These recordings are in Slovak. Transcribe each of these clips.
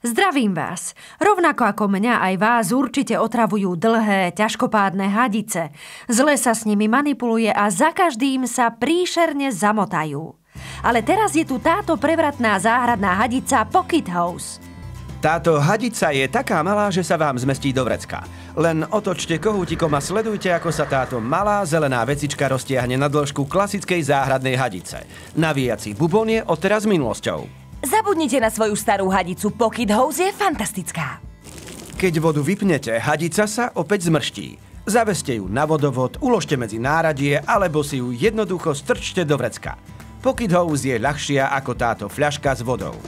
Zdravím vás. Rovnako ako mňa aj vás určite otravujú dlhé, ťažkopádne hadice. Zle sa s nimi manipuluje a za každým sa príšerne zamotajú. Ale teraz je tu táto prevratná záhradná hadica Pocket House. Táto hadica je taká malá, že sa vám zmestí do vrecka. Len otočte kohútikom a sledujte, ako sa táto malá zelená vecička roztiahne na dĺžku klasickej záhradnej hadice. Navíjací bubon je odteraz minulosťou. Zabudnite na svoju starú hadicu, Pocket House je fantastická. Keď vodu vypnete, hadica sa opäť zmrští. Zaveste ju na vodovod, uložte medzi náradie, alebo si ju jednoducho strčte do vrecka. Pocket House je ľahšia ako táto fľaška s vodou.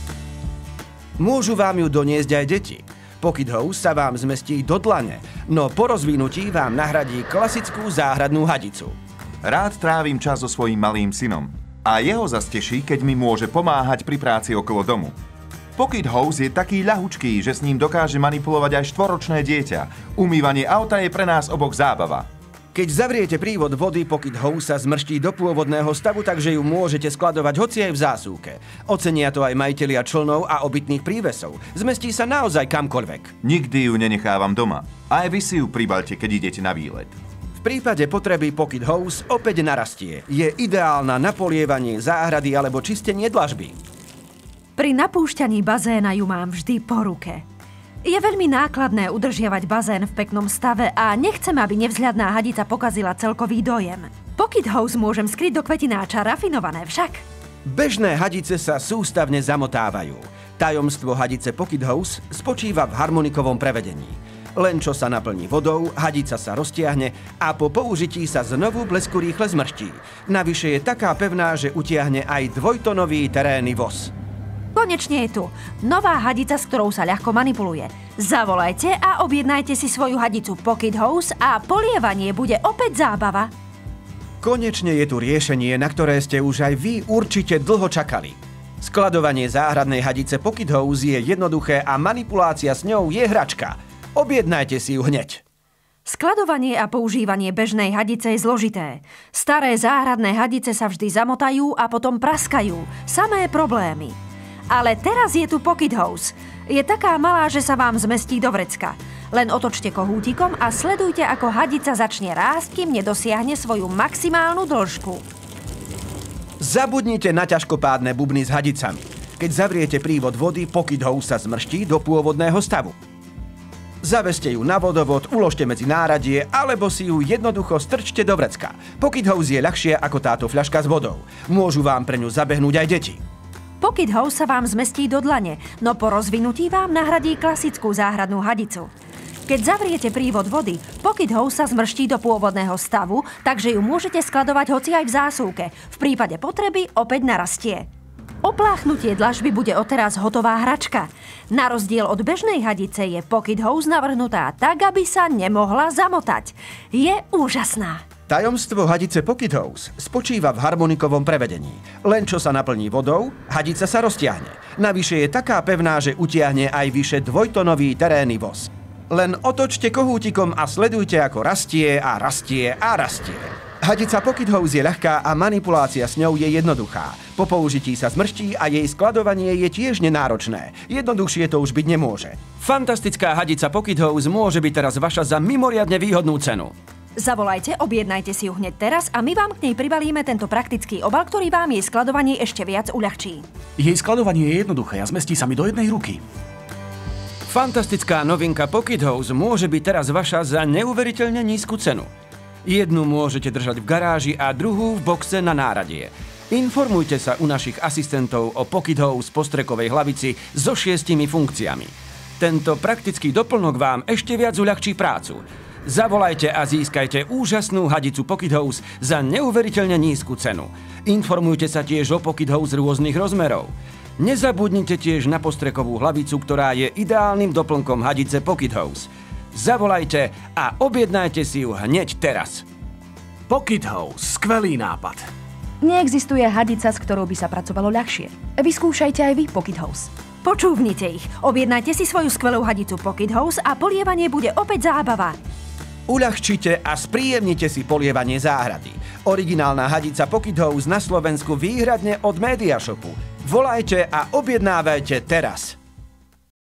Môžu vám ju doniesť aj deti. Pocket House sa vám zmestí do dlane, no po rozvinutí vám nahradí klasickú záhradnú hadicu. Rád trávim čas so svojím malým synom. A jeho zas teší, keď mi môže pomáhať pri práci okolo domu. Pocket House je taký ľahučký, že s ním dokáže manipulovať aj 4-ročné dieťa. Umývanie auta je pre nás oboch zábava. Keď zavriete prívod vody, Pocket House sa zmrští do pôvodného stavu, takže ju môžete skladovať hoci aj v zásuvke. Ocenia to aj majitelia člnov a obytných prívesov. Zmestí sa naozaj kamkoľvek. Nikdy ju nenechávam doma. Aj vy si ju pribaľte, keď idete na výlet. V prípade potreby Pocket House opäť narastie. Je ideálna na polievanie záhrady alebo čistenie dlažby. Pri napúšťaní bazéna ju mám vždy po ruke. Je veľmi nákladné udržiavať bazén v peknom stave a nechcem, aby nevzhľadná hadica pokazila celkový dojem. Pocket House môžem skryť do kvetináča, rafinované však. Bežné hadice sa sústavne zamotávajú. Tajomstvo hadice Pocket House spočíva v harmonikovom prevedení. Len čo sa naplní vodou, hadica sa roztiahne a po použití sa znovu blesku rýchle zmrští. Navyše je taká pevná, že utiahne aj dvojtonový terénny voz. Konečne je tu. Nová hadica, s ktorou sa ľahko manipuluje. Zavolajte a objednajte si svoju hadicu Pocket House a polievanie bude opäť zábava. Konečne je tu riešenie, na ktoré ste už aj vy určite dlho čakali. Skladovanie záhradnej hadice Pocket House je jednoduché a manipulácia s ňou je hračka. Objednajte si ju hneď. Skladovanie a používanie bežnej hadice je zložité. Staré záhradné hadice sa vždy zamotajú a potom praskajú. Samé problémy. Ale teraz je tu Pocket House. Je taká malá, že sa vám zmestí do vrecka. Len otočte kohútikom a sledujte, ako hadica začne rásť, kým nedosiahne svoju maximálnu dĺžku. Zabudnite na ťažkopádne bubny s hadicami. Keď zavriete prívod vody, Pocket House sa zmrští do pôvodného stavu. Zaveste ju na vodovod, uložte medzi náradie, alebo si ju jednoducho strčte do vrecka. Pocket House je ľahšia ako táto fľaška s vodou. Môžu vám pre ňu zabehnúť aj deti. Pocket House sa vám zmestí do dlane, no po rozvinutí vám nahradí klasickú záhradnú hadicu. Keď zavriete prívod vody, Pocket House sa zmrští do pôvodného stavu, takže ju môžete skladovať hoci aj v zásuvke. V prípade potreby opäť narastie. Opláchnutie dlažby bude odteraz hotová hračka. Na rozdiel od bežnej hadice je Pocket House navrhnutá tak, aby sa nemohla zamotať. Je úžasná. Tajomstvo hadice Pocket House spočíva v harmonikovom prevedení. Len čo sa naplní vodou, hadica sa roztiahne. Navyše je taká pevná, že utiahne aj vyše dvojtonový terénny voz. Len otočte kohútikom a sledujte, ako rastie a rastie a rastie. Hadica Pocket House je ľahká a manipulácia s ňou je jednoduchá. Po použití sa zmrští a jej skladovanie je tiež nenáročné. Jednoduchšie to už byť nemôže. Fantastická hadica Pocket House môže byť teraz vaša za mimoriadne výhodnú cenu. Zavolajte, objednajte si ju hneď teraz a my vám k nej pribalíme tento praktický obal, ktorý vám jej skladovanie ešte viac uľahčí. Jej skladovanie je jednoduché a zmestí sa mi do jednej ruky. Fantastická novinka Pocket House môže byť teraz vaša za neuveriteľne nízku cenu. Jednu môžete držať v garáži a druhú v boxe na náradie. Informujte sa u našich asistentov o Pocket House postrekovej hlavici so 6 funkciami. Tento praktický doplnok vám ešte viac uľahčí prácu. Zavolajte a získajte úžasnú hadicu Pocket House za neuveriteľne nízku cenu. Informujte sa tiež o Pocket House rôznych rozmerov. Nezabudnite tiež na postrekovú hlavicu, ktorá je ideálnym doplnkom hadice Pocket House. Zavolajte a objednajte si ju hneď teraz. Pocket House, skvelý nápad. Neexistuje hadica, s ktorou by sa pracovalo ľahšie. Vyskúšajte aj vy Pocket House. Počúvnite ich. Objednajte si svoju skvelú hadicu Pocket House a polievanie bude opäť zábava. Uľahčite a spríjemnite si polievanie záhrady. Originálna hadica Pocket House na Slovensku výhradne od Mediashopu. Volajte a objednávajte teraz.